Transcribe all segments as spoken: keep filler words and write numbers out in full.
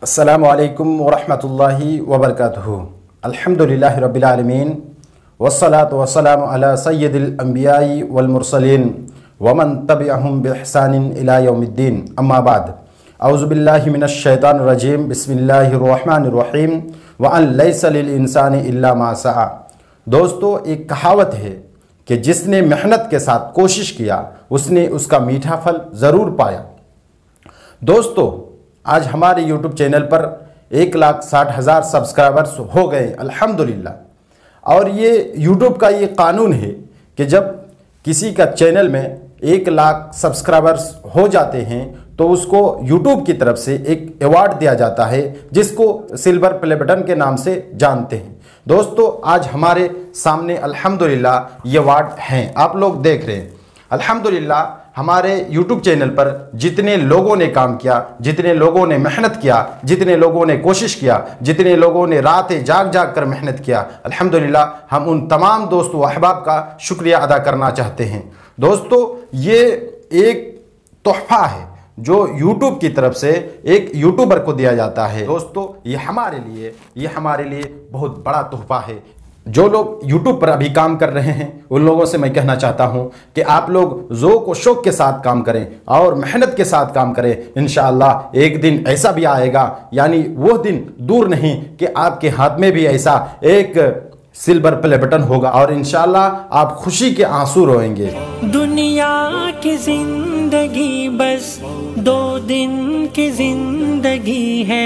अस्सलामु अलैकुम वरहमतुल्लाहि वबरकातुहू। अल्हम्दुलिल्लाहि रब्बिल आलमीन वस्सलातु वस्सलामु अला सय्यिदिल अंबियाई वल मुरसलीन वमन तबिअहुम बिइहसानिन इला यौमिद्दीन। अम्मा बाद, औज़ु बिल्लाहि मिनश शैतानिर रजीम, बिस्मिल्लाहिर रहमानिर रहीम, व अन लैसा लिल इंसानि इल्ला मा सआ। दोस्तों, एक कहावत है कि जिसने मेहनत के साथ कोशिश किया उसने उसका मीठा फल ज़रूर पाया। दोस्तों, आज हमारे यूट्यूब चैनल पर एक लाख साठ हज़ार सब्सक्राइबर्स हो गए अल्हम्दुलिल्लाह। और ये यूट्यूब का ये कानून है कि जब किसी का चैनल में एक लाख सब्सक्राइबर्स हो जाते हैं तो उसको यूट्यूब की तरफ से एक अवार्ड दिया जाता है जिसको सिल्वर प्ले बटन के नाम से जानते हैं। दोस्तों, आज हमारे सामने अल्हम्दुलिल्लाह ये अवार्ड हैं, आप लोग देख रहे हैं। अल्हम्दुलिल्लाह हमारे YouTube चैनल पर जितने लोगों ने काम किया, जितने लोगों ने मेहनत किया, जितने लोगों ने कोशिश किया, जितने लोगों ने रातें जाग जाग कर मेहनत किया, अल्हम्दुलिल्लाह हम उन तमाम दोस्तों अहबाब का शुक्रिया अदा करना चाहते हैं। दोस्तों, ये एक तोहफा है जो YouTube की तरफ से एक यूट्यूबर को दिया जाता है। दोस्तों, ये हमारे लिए ये हमारे लिए बहुत बड़ा तोहफा है। जो लोग YouTube पर अभी काम कर रहे हैं उन लोगों से मैं कहना चाहता हूं कि आप लोग ज़ौक़ व शौक़ के साथ काम करें और मेहनत के साथ काम करें। इंशाअल्लाह एक दिन ऐसा भी आएगा, यानी वो दिन दूर नहीं कि आपके हाथ में भी ऐसा एक सिल्वर प्ले बटन होगा और इंशाअल्लाह आप खुशी के आंसू रोएंगे। दुनिया की जिंदगी बस दो दिन की जिंदगी है,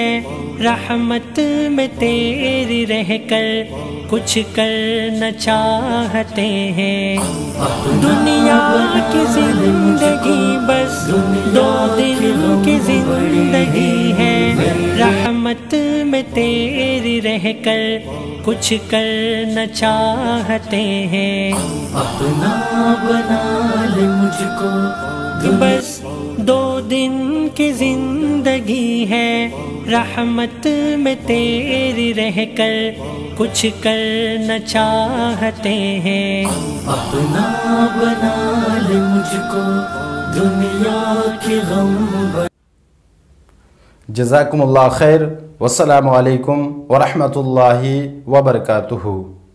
रहमत में तेरी रहकर कुछ करना चाहते हैं। दुनिया की जिंदगी बस दो दिन की जिंदगी है, रहमत में तेरी रहकर कुछ करना चाहते हैं। अपना बना ले मुझको, बस दो दिन की जिंदगी है, रहमत में तेरी रहकर कुछ करना चाहते हैं। अपना बना ले मुझको, दुनिया के गम। जज़ाकुमुल्लाह खैर। वस्सलामु अलैकुम वरहमतुल्लाहि वबरकातुहू।